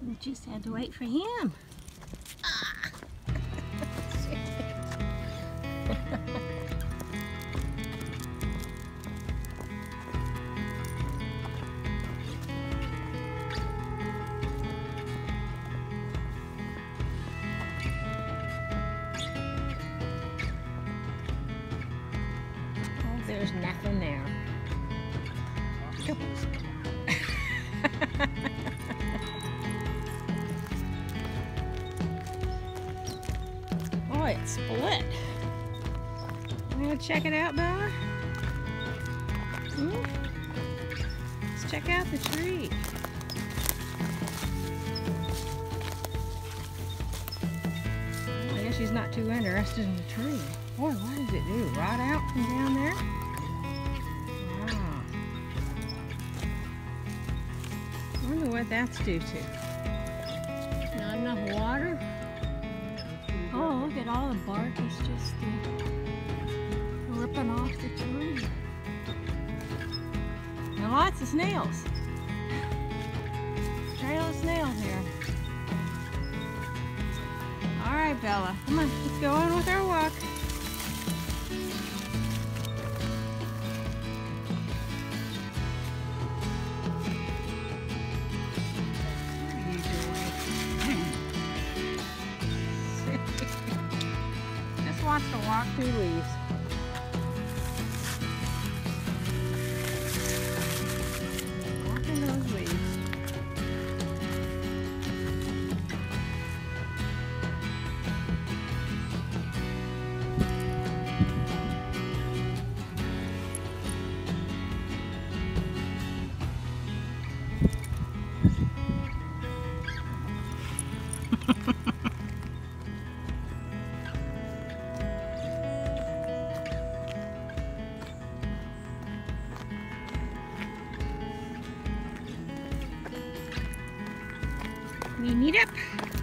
We just had to wait for him. Ah. Oh, there's nothing there. Go. Oh, it's split. You want to check it out, Bella? Let's check out the tree. I guess she's not too interested in the tree. Boy, what does it do? Rot out from down there? Wow. I wonder what that's due to. Not enough water? Oh, look at all the bark is just ripping off the tree. And lots of snails. Trail of snails here. All right, Bella, come on, let's go on with our walk. Just wants to walk through leaves. Walking those leaves. You need it?